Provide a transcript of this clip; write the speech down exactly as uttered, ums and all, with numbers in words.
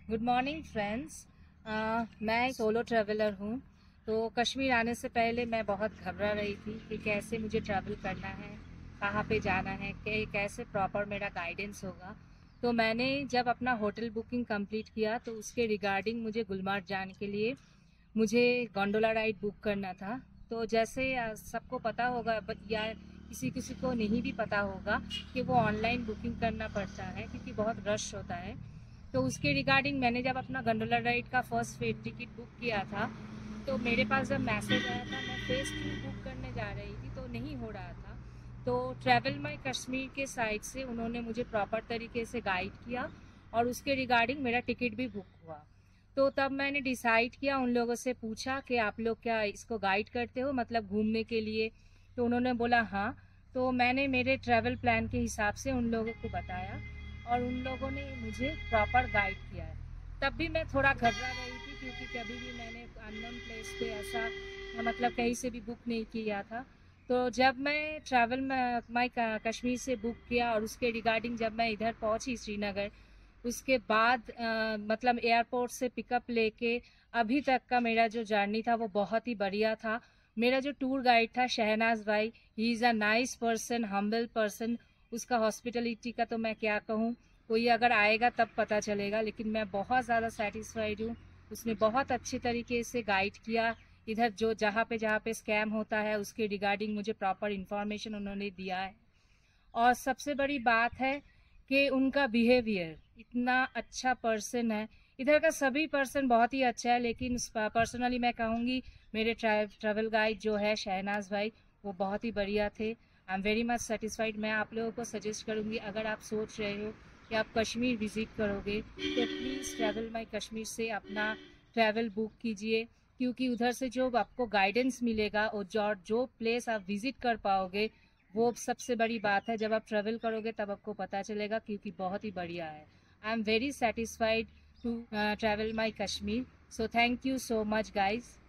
Good morning friends. मैं solo traveller हूँ। तो कश्मीर आने से पहले मैं बहुत घबरा रही थी कि कैसे मुझे ट्रैवल करना है, कहाँ पे जाना है, कै, कैसे प्रॉपर मेरा गाइडेंस होगा। तो मैंने जब अपना होटल बुकिंग कंप्लीट किया तो उसके रिगार्डिंग मुझे गुलमार्ग जाने के लिए मुझे गोंडोला राइड बुक करना था। तो जैसे अ, सबको पता होगा बट या किसी किसी को नहीं भी पता होगा कि वो ऑनलाइन बुकिंग करना पड़ता है क्योंकि बहुत रश होता है। तो उसके रिगार्डिंग मैंने जब अपना गंडोला राइड का फर्स्ट फेज टिकट बुक किया था तो मेरे पास जब मैसेज आया था मैं फेज टू बुक करने जा रही थी तो नहीं हो रहा था। तो ट्रैवल माई कश्मीर के साइड से उन्होंने मुझे प्रॉपर तरीके से गाइड किया और उसके रिगार्डिंग मेरा टिकट भी बुक हुआ। तो तब मैंने डिसाइड किया, उन लोगों से पूछा कि आप लोग क्या इसको गाइड करते हो मतलब घूमने के लिए। तो उन्होंने बोला हाँ। तो मैंने मेरे ट्रैवल प्लान के हिसाब से उन लोगों को बताया और उन लोगों ने मुझे प्रॉपर गाइड किया है। तब भी मैं थोड़ा घबरा रही थी क्योंकि कभी भी मैंने अननोन प्लेस पे ऐसा मतलब कहीं से भी बुक नहीं किया था। तो जब मैं ट्रैवल माई कश्मीर से बुक किया और उसके रिगार्डिंग जब मैं इधर पहुंची श्रीनगर, उसके बाद अ, मतलब एयरपोर्ट से पिकअप लेके अभी तक का मेरा जो जर्नी था वो बहुत ही बढ़िया था। मेरा जो टूर गाइड था शहनाज भाई, he is a nice person, humble person. उसका हॉस्पिटलिटी का तो मैं क्या कहूँ, कोई अगर आएगा तब पता चलेगा, लेकिन मैं बहुत ज़्यादा सेटिस्फाइड हूँ। उसने बहुत अच्छे तरीके से गाइड किया। इधर जो जहाँ पे जहाँ पे स्कैम होता है उसके रिगार्डिंग मुझे प्रॉपर इन्फॉर्मेशन उन्होंने दिया है। और सबसे बड़ी बात है कि उनका बिहेवियर इतना अच्छा पर्सन है। इधर का सभी पर्सन बहुत ही अच्छा है, लेकिन पर्सनली मैं कहूँगी मेरे ट्रैवल गाइड जो है शहनाज भाई, वो बहुत ही बढ़िया थे। I am very much satisfied. मैं आप लोगों को सजेस्ट करूँगी, अगर आप सोच रहे हो कि आप कश्मीर विजिट करोगे तो प्लीज़ ट्रैवल माई कश्मीर से अपना ट्रैवल बुक कीजिए, क्योंकि उधर से जो आपको गाइडेंस मिलेगा और जो जो प्लेस आप विजिट कर पाओगे वो सबसे बड़ी बात है। जब आप ट्रैवल करोगे तब आपको पता चलेगा, क्योंकि बहुत ही बढ़िया है। I am very satisfied to travel my Kashmir. So thank you so much guys.